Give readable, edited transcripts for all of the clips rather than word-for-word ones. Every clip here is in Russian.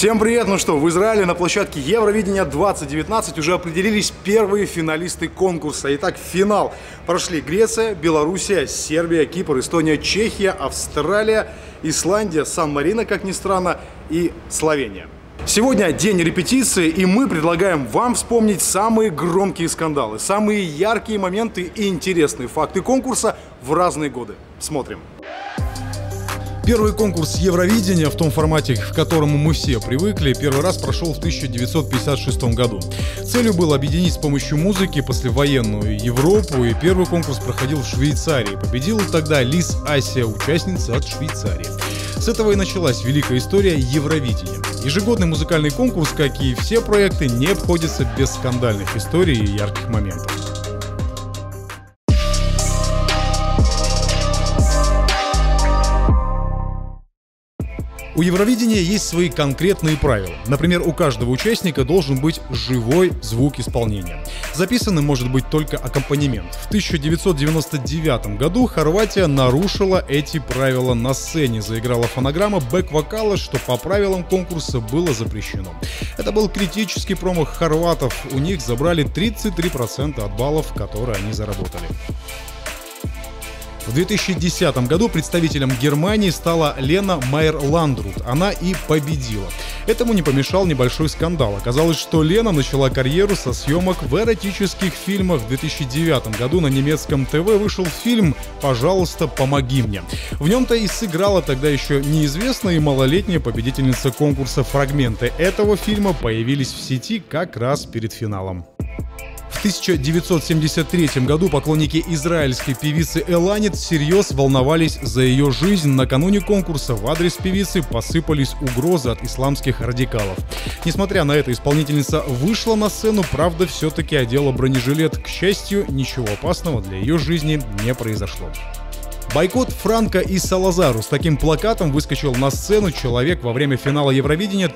Всем привет! Ну что, в Израиле на площадке Евровидения 2019 уже определились первые финалисты конкурса. Итак, в финал прошли Греция, Белоруссия, Сербия, Кипр, Эстония, Чехия, Австралия, Исландия, Сан-Марино, как ни странно, и Словения. Сегодня день репетиции, и мы предлагаем вам вспомнить самые громкие скандалы, самые яркие моменты и интересные факты конкурса в разные годы. Смотрим. Первый конкурс Евровидения в том формате, к которому мы все привыкли, первый раз прошел в 1956 году. Целью было объединить с помощью музыки послевоенную Европу, и первый конкурс проходил в Швейцарии. Победила тогда Лиз Асия, участница от Швейцарии. С этого и началась великая история Евровидения. Ежегодный музыкальный конкурс, как и все проекты, не обходится без скандальных историй и ярких моментов. У Евровидения есть свои конкретные правила. Например, у каждого участника должен быть живой звук исполнения. Записанным может быть только аккомпанемент. В 1999 году Хорватия нарушила эти правила на сцене. Заиграла фонограмма бэк-вокала, что по правилам конкурса было запрещено. Это был критический промах хорватов. У них забрали 33% от баллов, которые они заработали. В 2010 году представителем Германии стала Лена Майер-Ландрут. Она и победила. Этому не помешал небольшой скандал. Оказалось, что Лена начала карьеру со съемок в эротических фильмах. В 2009 году на немецком ТВ вышел фильм «Пожалуйста, помоги мне». В нем-то и сыграла тогда еще неизвестная и малолетняя победительница конкурса. Фрагменты этого фильма появились в сети как раз перед финалом. В 1973 году поклонники израильской певицы Эланит всерьез волновались за ее жизнь. Накануне конкурса в адрес певицы посыпались угрозы от исламских радикалов. Несмотря на это, исполнительница вышла на сцену, правда, все-таки одела бронежилет. К счастью, ничего опасного для ее жизни не произошло. Бойкот Франко и Салазару. С таким плакатом выскочил на сцену человек во время финала Евровидения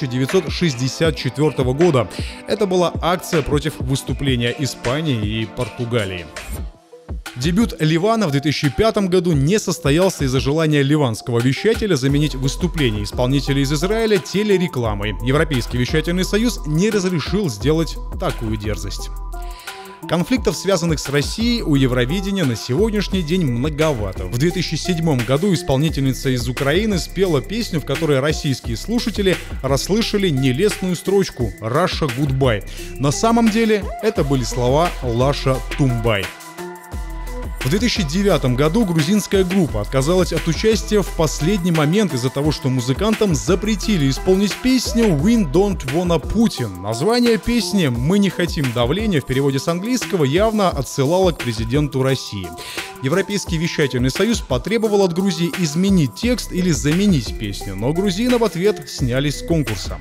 1964 года. Это была акция против выступления Испании и Португалии. Дебют Ливана в 2005 году не состоялся из-за желания ливанского вещателя заменить выступление исполнителей из Израиля телерекламой. Европейский вещательный союз не разрешил сделать такую дерзость. Конфликтов, связанных с Россией, у Евровидения на сегодняшний день многовато. В 2007 году исполнительница из Украины спела песню, в которой российские слушатели расслышали нелестную строчку «Russia Goodbye». На самом деле это были слова «Лаша Тумбай». В 2009 году грузинская группа отказалась от участия в последний момент из-за того, что музыкантам запретили исполнить песню «We Don't Wanna Putin». Название песни «Мы не хотим давления» в переводе с английского явно отсылало к президенту России. Европейский вещательный союз потребовал от Грузии изменить текст или заменить песню, но грузины в ответ снялись с конкурса.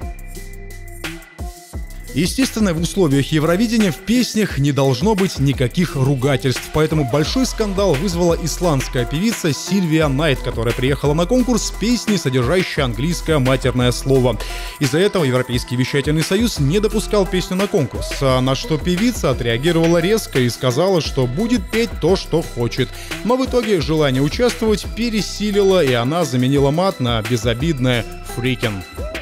Естественно, в условиях Евровидения в песнях не должно быть никаких ругательств, поэтому большой скандал вызвала исландская певица Сильвия Найт, которая приехала на конкурс с песней, содержащей английское матерное слово. Из-за этого Европейский вещательный союз не допускал песню на конкурс, на что певица отреагировала резко и сказала, что будет петь то, что хочет. Но в итоге желание участвовать пересилило, и она заменила мат на безобидное «фрикен».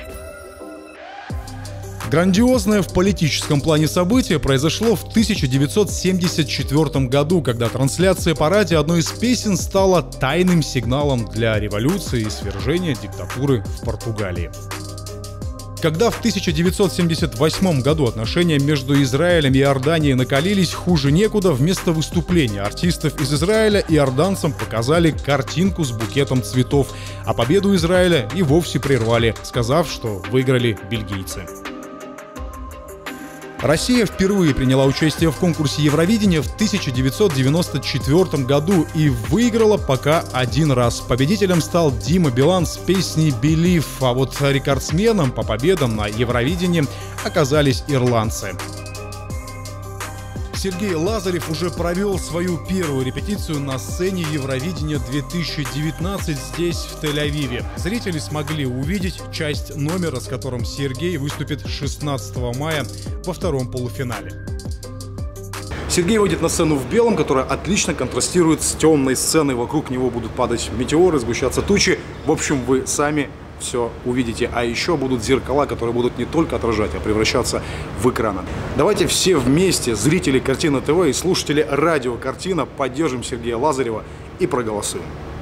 Грандиозное в политическом плане событие произошло в 1974 году, когда трансляция по радио одной из песен стала тайным сигналом для революции и свержения диктатуры в Португалии. Когда в 1978 году отношения между Израилем и Иорданией накалились хуже некуда, вместо выступления артистов из Израиля иорданцам показали картинку с букетом цветов, а победу Израиля и вовсе прервали, сказав, что выиграли бельгийцы. Россия впервые приняла участие в конкурсе Евровидения в 1994 году и выиграла пока один раз. Победителем стал Дима Билан с песней «Believe», а вот рекордсменом по победам на Евровидении оказались ирландцы. Сергей Лазарев уже провел свою первую репетицию на сцене Евровидения 2019 здесь, в Тель-Авиве. Зрители смогли увидеть часть номера, с которым Сергей выступит 16 мая во втором полуфинале. Сергей выйдет на сцену в белом, которая отлично контрастирует с темной сценой. Вокруг него будут падать метеоры, сгущаться тучи. В общем, вы сами все увидите. А еще будут зеркала, которые будут не только отражать, а превращаться в экраны. Давайте все вместе, зрители Картина ТВ и слушатели радио Картина, поддержим Сергея Лазарева и проголосуем.